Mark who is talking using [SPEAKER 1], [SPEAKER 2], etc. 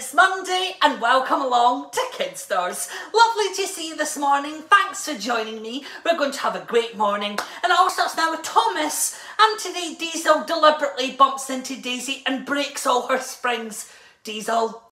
[SPEAKER 1] It's Monday and welcome along to Kidstars. Lovely to see you this morning. Thanks for joining me. We're going to have a great morning. And it all starts now with Thomas. And today Diesel deliberately bumps into Daisy and breaks all her springs. Diesel,